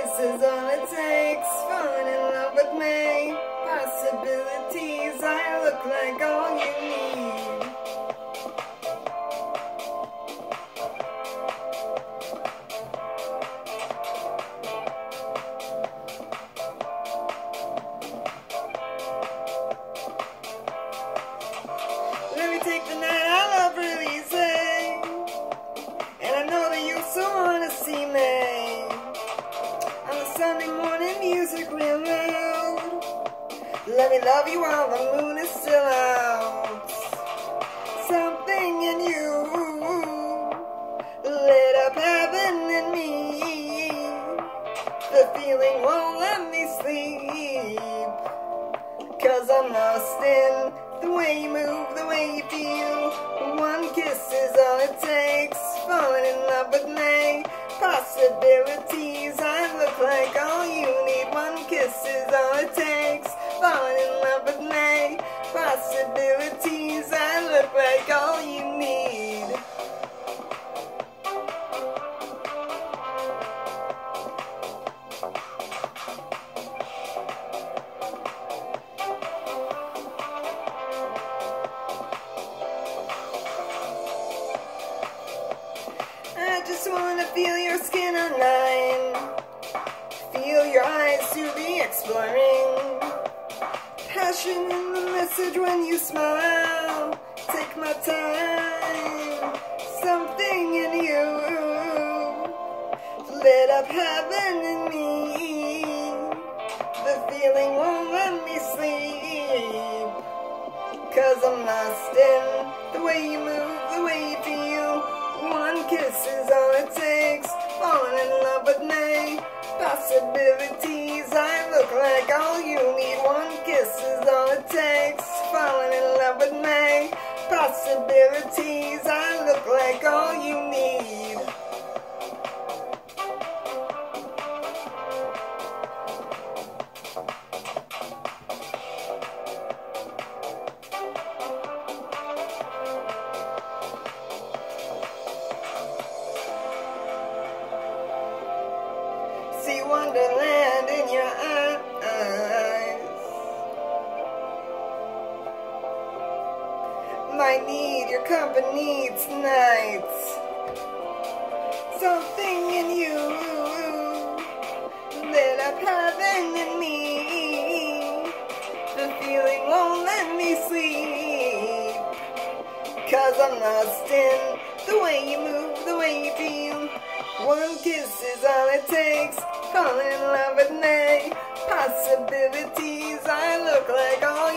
kiss is all it takes. Falling in love with me. Possibilities, I look like all you need. Let me take the night I love releasing, and I know that you so wanna see me. On a Sunday morning, music real loud. Let me love you while the moon is still out. Something in you lit up heaven in me. The feeling won't let me sleep, 'cause I'm lost in the way you move, the way you feel. One kiss is all it takes. Falling in love with me. Possibilities, I look like all you need. One kiss is all it takes. Falling in love with me. Possibilities, I look like all you need. I just wanna feel your skin on mine. Feel your eyes to be exploring. Passion in the message when you smile. Take my time. Something in you lit up heaven in me. The feeling won't let me sleep, 'cause I'm lost in the way you move, the way you feel. One kiss is all it takes. Falling in love with me. Possibilities, I look like all you need. One kiss is all it takes. Falling in love with me. Possibilities, I look like all you need. See wonderland in your eyes. Might need your company tonight. Something in you lit up heaven in me. The feeling won't let me sleep, 'cause I'm lost in the way you move, the way you feel. One kiss is all it takes. Falling in love with me. Possibilities, I look like all